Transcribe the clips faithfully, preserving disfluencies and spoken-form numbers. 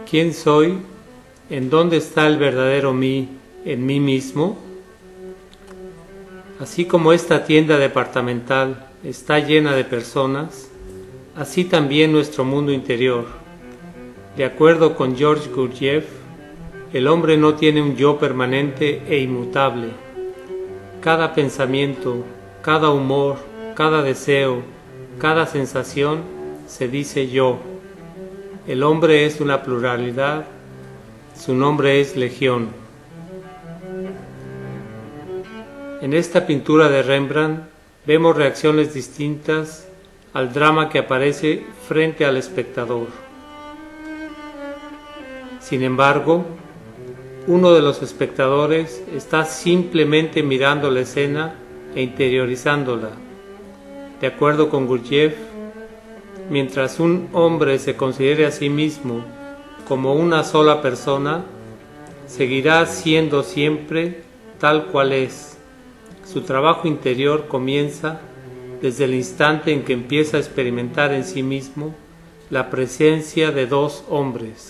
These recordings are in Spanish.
¿Quién soy? ¿En dónde está el verdadero mí? ¿En mí mismo? Así como esta tienda departamental está llena de personas, así también nuestro mundo interior. De acuerdo con George Gurdjieff, el hombre no tiene un yo permanente e inmutable. Cada pensamiento, cada humor, cada deseo, cada sensación se dice yo. El hombre es una pluralidad, su nombre es Legión. En esta pintura de Rembrandt vemos reacciones distintas al drama que aparece frente al espectador. Sin embargo, uno de los espectadores está simplemente mirando la escena e interiorizándola. De acuerdo con Gurdjieff, mientras un hombre se considere a sí mismo como una sola persona, seguirá siendo siempre tal cual es. Su trabajo interior comienza desde el instante en que empieza a experimentar en sí mismo la presencia de dos hombres.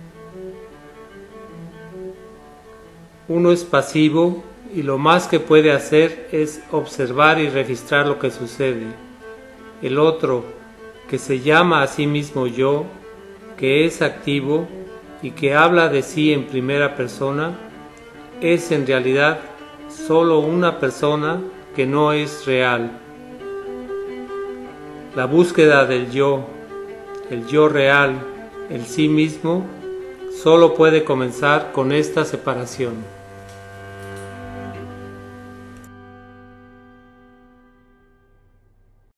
Uno es pasivo y lo más que puede hacer es observar y registrar lo que sucede. El otro, que se llama a sí mismo yo, que es activo y que habla de sí en primera persona, es en realidad solo una persona que no es real. La búsqueda del yo, el yo real, el sí mismo, solo puede comenzar con esta separación.